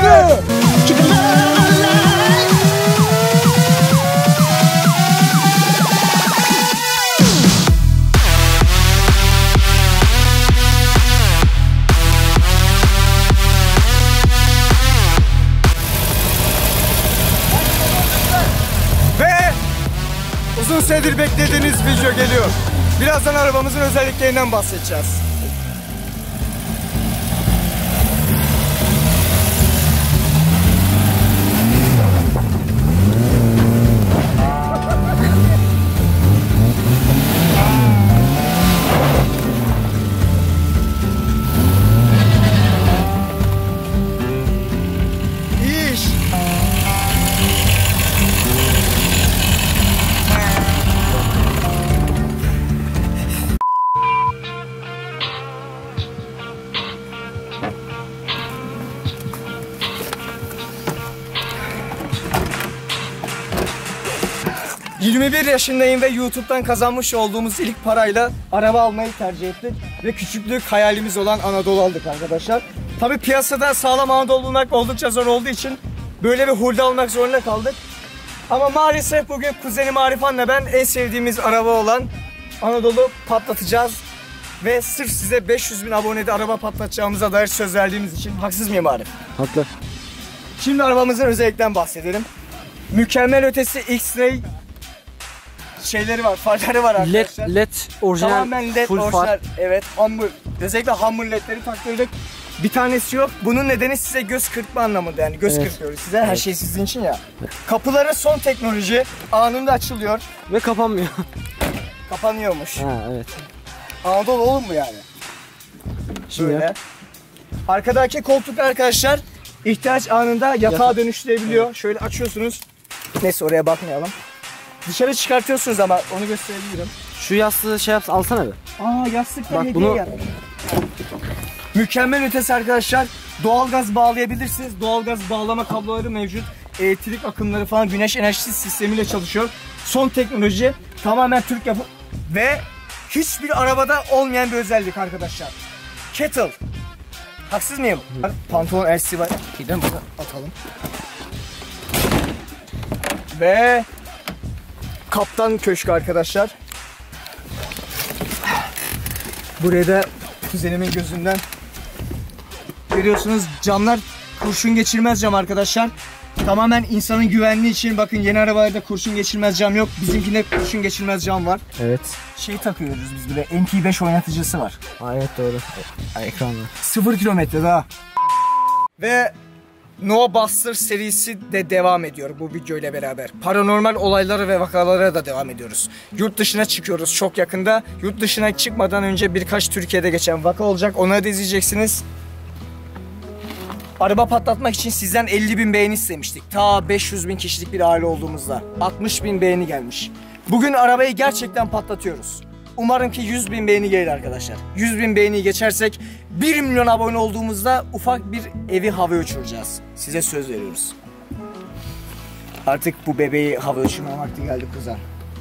Yürü. Ve uzun süredir beklediğiniz video geliyor. Birazdan arabamızın özelliklerinden bahsedeceğiz. İyi iş. ...21 yaşındayım ve YouTube'dan kazanmış olduğumuz ilk parayla araba almayı tercih ettik. Ve küçüklük hayalimiz olan Anadolu aldık arkadaşlar. Tabi piyasada sağlam Anadolu bulmak oldukça zor olduğu için böyle bir hurda almak zorunda kaldık. Ama maalesef bugün kuzenim Arifan'la ben en sevdiğimiz araba olan Anadolu patlatacağız. Ve sırf size 500.000 abonede araba patlatacağımıza dair söz verdiğimiz için haksız mıyım Arif? Haklı. Şimdi arabamızın özelliklerinden bahsedelim. Mükemmel ötesi X-Ray şeyleri var, farları var arkadaşlar. LED orijinal, tamamen LED full orijinal. far. Evet, hamur. Özellikle hamur ledleri taktırdık. Bir tanesi yok. Bunun nedeni size göz kırpma anlamında, yani göz kırpıyoruz size. Her şey sizin için ya. Kapıları son teknoloji. Anında açılıyor. Ve kapanmıyor. Kapanıyormuş. Ha evet. Anadolu olur mu yani? Şimdi Böyle. Arkadaki koltuk arkadaşlar ihtiyaç anında yatağa dönüştürebiliyor. Şöyle açıyorsunuz. Neyse oraya bakmayalım. Dışarı çıkartıyorsunuz ama onu gösterebilirim. şu yastığı şey yapsın, alsana bir. Aa, yastık da Bak hediye bunu- geldi. Mükemmel ötesi arkadaşlar. Doğalgaz bağlayabilirsiniz. Doğalgaz bağlama kabloları mevcut. Elektrik akımları falan güneş enerjisi sistemiyle çalışıyor. Son teknoloji, tamamen Türk yapı ve hiçbir arabada olmayan bir özellik arkadaşlar. Kettle. Haksız mıyım? Pantolon elsi var. Giden burada atalım. Ve kaptan köşkü arkadaşlar. Buraya da kuzenimin gözünden görüyorsunuz, camlar kurşun geçirmez cam arkadaşlar. Tamamen insanın güvenliği için. Bakın yeni arabalarda kurşun geçirmez cam yok. Bizimkinde kurşun geçirmez cam var. Evet. Şey takıyoruz biz, böyle MP5 oynatıcısı var. Aa, evet doğru. Ekranla. 0 kilometre daha. Ve No Buster serisi de devam ediyor bu video ile beraber. Paranormal olaylara ve vakalara da devam ediyoruz. Yurt dışına çıkıyoruz çok yakında. Yurt dışına çıkmadan önce birkaç Türkiye'de geçen vaka olacak. Onları da izleyeceksiniz. Araba patlatmak için sizden 50.000 beğeni istemiştik. Ta 500.000 kişilik bir aile olduğumuzda. 60.000 beğeni gelmiş. Bugün arabayı gerçekten patlatıyoruz. Umarım ki 100.000 beğeni gelir arkadaşlar. 100.000 beğeniyi geçersek 1 milyon abone olduğumuzda ufak bir evi havaya uçuracağız. Size söz veriyoruz. Artık bu bebeği havaya uçurma vakti geldi kuzen.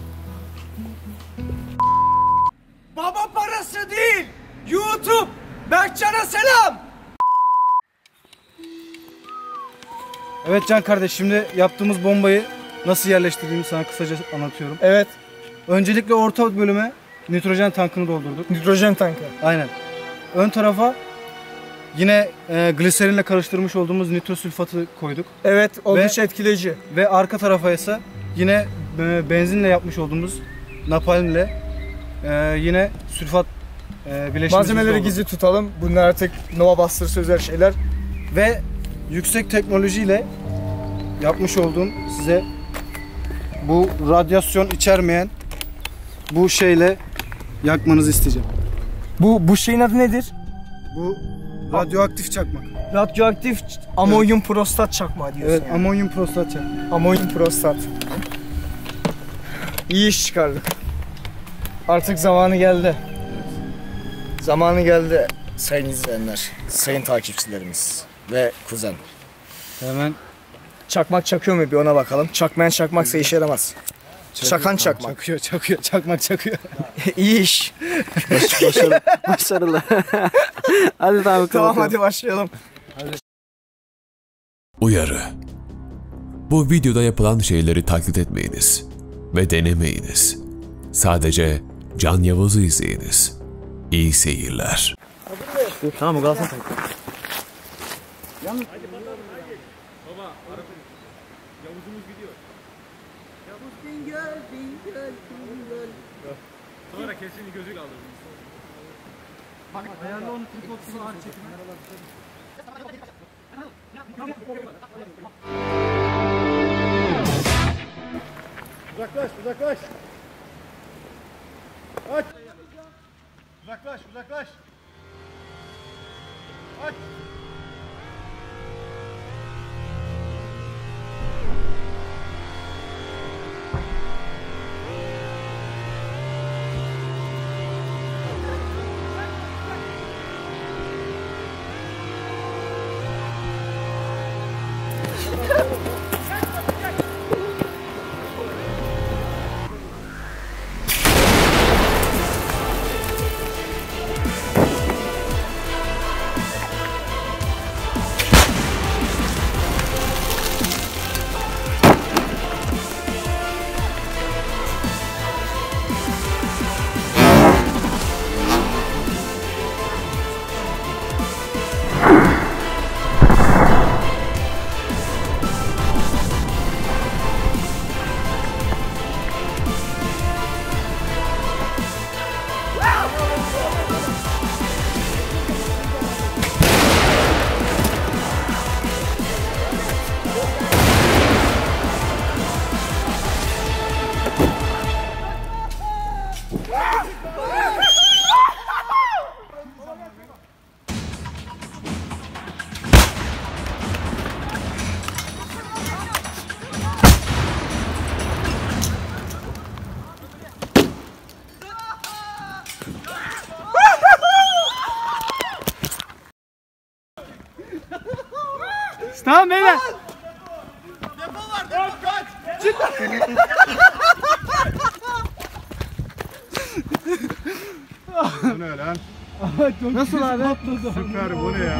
Baba parası değil, YouTube. Berkcan'a selam. Evet Can kardeş, şimdi yaptığımız bombayı nasıl yerleştirdiğimi sana kısaca anlatıyorum. Evet. Öncelikle orta bölüme nitrojen tankını doldurduk. Nitrojen tankı. Aynen. Ön tarafa yine gliserinle karıştırmış olduğumuz nitrosülfatı koyduk. Evet, oldukça etkileyici. Ve arka tarafa ise yine benzinle yapmış olduğumuz napalmle yine sülfat bileşimimizi Malzemeleri doldurduk. gizli tutalım. Bunlar artık Nova Buster özel şeyler. Ve yüksek teknolojiyle yapmış olduğum size bu radyasyon içermeyen bu şeyle yakmanızı isteyeceğim. Bu şeyin adı nedir? Bu radyoaktif çakmak. Radyoaktif amonyum prostat çakmağı diyorsun. Evet, yani. amonyum prostat çakmak. Amonyum prostat. İyi iş çıkardık. Artık zamanı geldi. Zamanı geldi sayın izleyenler, sayın takipçilerimiz ve kuzen. Hemen Çakmak çakıyor mu bir ona bakalım. Çakmayan çakmaksa işe yaramaz. Çakan çakmak. Çakıyor, çakmak çakıyor. İyi iş. Başarılı. Başarılı. Hadi tamam. Tamam hadi başlayalım. Uyarı. Bu videoda yapılan şeyleri taklit etmeyiniz ve denemeyiniz. Sadece Can Yavuz'u izleyiniz. İyi seyirler. Tamam, o kalsın. Sonra kesin gözü kaldı. Bak ayarlı onu tripodunu ağır çekime. Uzaklaş, uzaklaş. Aç. Uzaklaş, uzaklaş. Aç. Tamam beyler. Depo var, depo kaç. Çık. Bu ne lan? Nasıl abi? Süper, bu ne ya?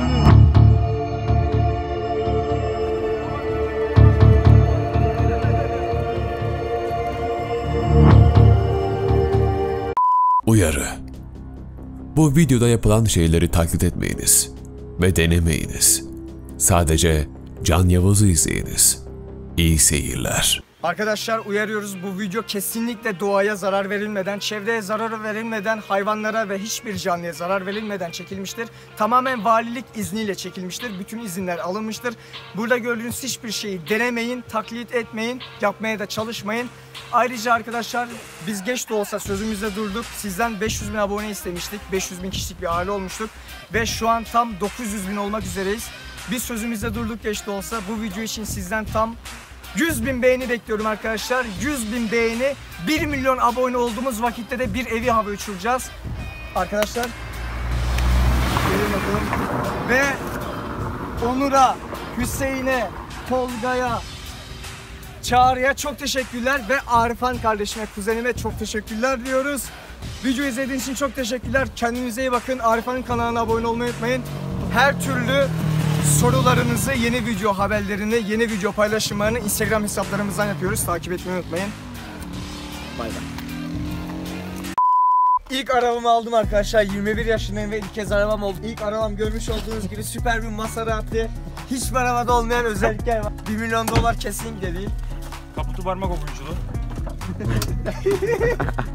Uyarı. Bu videoda yapılan şeyleri taklit etmeyiniz ve denemeyiniz. Sadece Can Yavuz'u izleyiniz. İyi seyirler. Arkadaşlar uyarıyoruz, bu video kesinlikle doğaya zarar verilmeden, çevreye zarar verilmeden, hayvanlara ve hiçbir canlıya zarar verilmeden çekilmiştir. Tamamen valilik izniyle çekilmiştir. Bütün izinler alınmıştır. Burada gördüğünüz hiçbir şeyi denemeyin, taklit etmeyin, yapmaya da çalışmayın. Ayrıca arkadaşlar biz geç de olsa sözümüzde durduk. Sizden 500.000 abone istemiştik. 500.000 kişilik bir aile olmuştuk. Ve şu an tam 900.000 olmak üzereyiz. Biz sözümüzde durduk geç de olsa. Bu video için sizden tam 100.000 beğeni bekliyorum arkadaşlar. 100.000 beğeni, 1 milyon abone olduğumuz vakitte de bir evi hava uçuracağız. Arkadaşlar. Gelin bakalım. Ve Onur'a, Hüseyin'e, Tolga'ya, Çağrı'ya çok teşekkürler ve Arifan kardeşime, kuzenime çok teşekkürler diyoruz. Video izlediğiniz için çok teşekkürler. Kendinize iyi bakın. Arifan'ın kanalına abone olmayı unutmayın. Her türlü sorularınızı, yeni video haberlerini, yeni video paylaşımlarını Instagram hesaplarımızdan yapıyoruz. Takip etmeyi unutmayın. Bay bay. İlk arabamı aldım arkadaşlar. 21 yaşındayım ve ilk kez arabam oldu. İlk arabam görmüş olduğunuz gibi süper bir Maserati. Hiçbir arabada olmayan özellikler var. 1 milyon dolar kesinlikle değil. Kaputu parmak okuyuculu.